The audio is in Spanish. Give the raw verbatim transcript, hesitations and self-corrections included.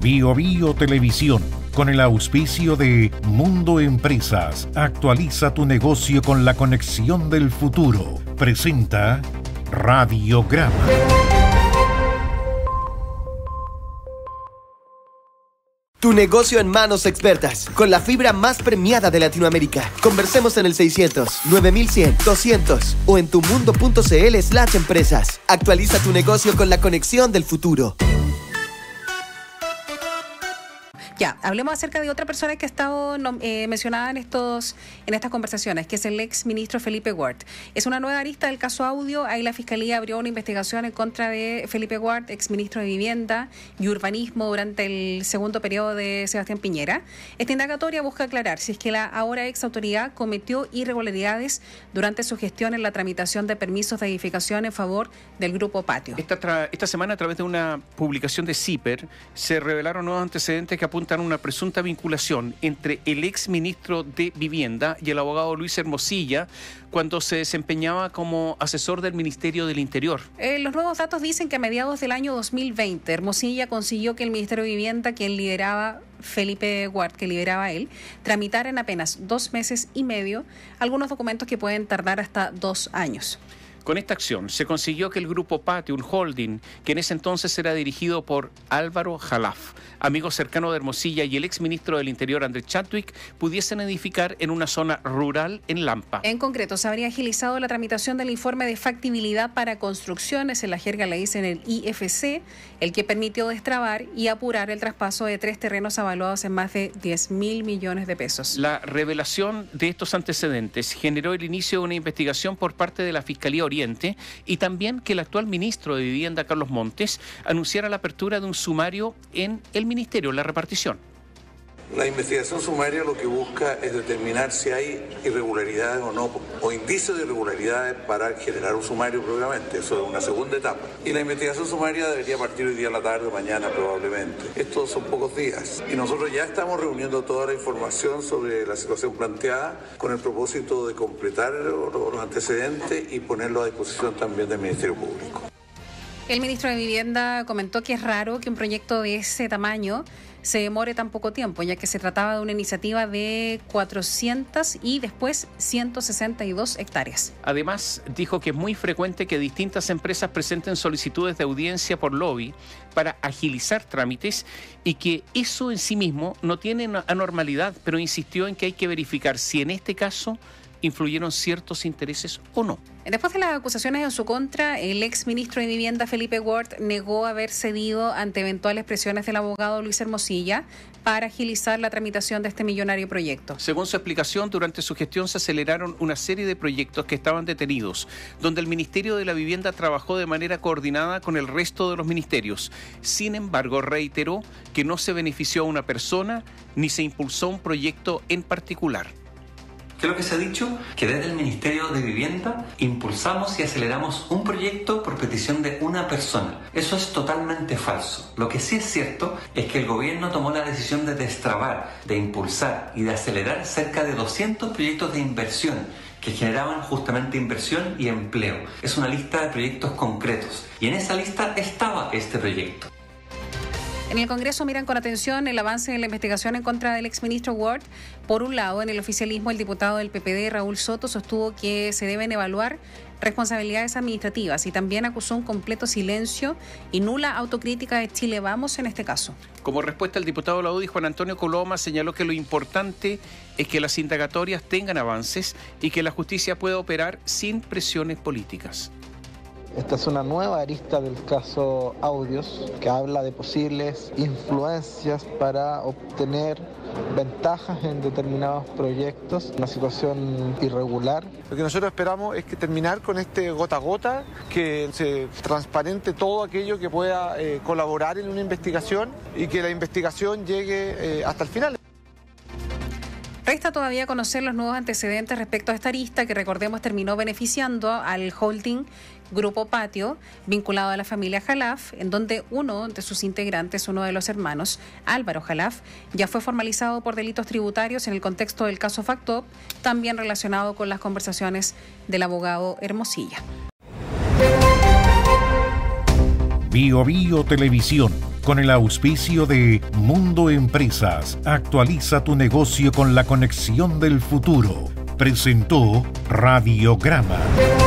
Bio Bio Televisión, con el auspicio de Mundo Empresas, actualiza tu negocio con la conexión del futuro. Presenta Radiograma. Tu negocio en manos expertas, con la fibra más premiada de Latinoamérica. Conversemos en el seiscientos, nueve mil cien, doscientos o en tumundo.cl slash empresas. Actualiza tu negocio con la conexión del futuro. Ya, hablemos acerca de otra persona que ha estado eh, mencionada en estos en estas conversaciones, que es el ex ministro Felipe Ward. Es una nueva arista del caso Audio. Ahí la Fiscalía abrió una investigación en contra de Felipe Ward, ex ministro de Vivienda y Urbanismo durante el segundo periodo de Sebastián Piñera. Esta indagatoria busca aclarar si es que la ahora ex autoridad cometió irregularidades durante su gestión en la tramitación de permisos de edificación en favor del Grupo Patio. Esta, tra- esta semana, a través de una publicación de CIPER, se revelaron nuevos antecedentes que apuntan a una presunta vinculación entre el ex ministro de Vivienda y el abogado Luis Hermosilla cuando se desempeñaba como asesor del Ministerio del Interior. Eh, los nuevos datos dicen que a mediados del año dos mil veinte, Hermosilla consiguió que el Ministerio de Vivienda, quien lideraba Felipe Ward, que lideraba él, tramitara en apenas dos meses y medio algunos documentos que pueden tardar hasta dos años. Con esta acción se consiguió que el Grupo Patio, un holding que en ese entonces era dirigido por Álvaro Jalaf, amigo cercano de Hermosilla, y el exministro del Interior Andrés Chadwick, pudiesen edificar en una zona rural en Lampa. En concreto, se habría agilizado la tramitación del informe de factibilidad para construcciones, en la jerga le dicen el I F C, el que permitió destrabar y apurar el traspaso de tres terrenos avaluados en más de diez mil millones de pesos. La revelación de estos antecedentes generó el inicio de una investigación por parte de la Fiscalía Oriente y también que el actual ministro de Vivienda, Carlos Montes, anunciara la apertura de un sumario en el Ministerio, la repartición. La investigación sumaria lo que busca es determinar si hay irregularidades o no, o indicios de irregularidades para generar un sumario propiamente. Eso es una segunda etapa. Y la investigación sumaria debería partir hoy día a la tarde, mañana probablemente. Estos son pocos días. Y nosotros ya estamos reuniendo toda la información sobre la situación planteada con el propósito de completar los antecedentes y ponerlo a disposición también del Ministerio Público. El ministro de Vivienda comentó que es raro que un proyecto de ese tamaño se demore tan poco tiempo, ya que se trataba de una iniciativa de cuatrocientas y después ciento sesenta y dos hectáreas. Además, dijo que es muy frecuente que distintas empresas presenten solicitudes de audiencia por lobby para agilizar trámites y que eso en sí mismo no tiene anormalidad, pero insistió en que hay que verificar si en este caso influyeron ciertos intereses o no. Después de las acusaciones en su contra, el ex ministro de Vivienda, Felipe Ward, negó haber cedido ante eventuales presiones del abogado Luis Hermosilla para agilizar la tramitación de este millonario proyecto. Según su explicación, durante su gestión se aceleraron una serie de proyectos que estaban detenidos, donde el Ministerio de la Vivienda trabajó de manera coordinada con el resto de los ministerios. Sin embargo, reiteró que no se benefició a una persona ni se impulsó un proyecto en particular. ¿Qué es lo que se ha dicho? Que desde el Ministerio de Vivienda impulsamos y aceleramos un proyecto por petición de una persona. Eso es totalmente falso. Lo que sí es cierto es que el gobierno tomó la decisión de destrabar, de impulsar y de acelerar cerca de doscientos proyectos de inversión que generaban justamente inversión y empleo. Es una lista de proyectos concretos y en esa lista estaba este proyecto. En el Congreso miran con atención el avance de la investigación en contra del exministro Ward. Por un lado, en el oficialismo, el diputado del P P D, Raúl Soto, sostuvo que se deben evaluar responsabilidades administrativas y también acusó un completo silencio y nula autocrítica de Chile Vamos en este caso. Como respuesta, el diputado de la U D I, Juan Antonio Coloma, señaló que lo importante es que las indagatorias tengan avances y que la justicia pueda operar sin presiones políticas. Esta es una nueva arista del caso Audios que habla de posibles influencias para obtener ventajas en determinados proyectos, una situación irregular. Lo que nosotros esperamos es que terminar con este gota a gota, que se transparente todo aquello que pueda eh, colaborar en una investigación y que la investigación llegue eh, hasta el final. Resta todavía conocer los nuevos antecedentes respecto a esta arista que, recordemos, terminó beneficiando al holding Grupo Patio, vinculado a la familia Jalaf, en donde uno de sus integrantes, uno de los hermanos, Álvaro Jalaf, ya fue formalizado por delitos tributarios en el contexto del caso Factop, también relacionado con las conversaciones del abogado Hermosilla. Bio Bio Televisión, con el auspicio de Mundo Empresas. Actualiza tu negocio con la conexión del futuro. Presentó Radiograma.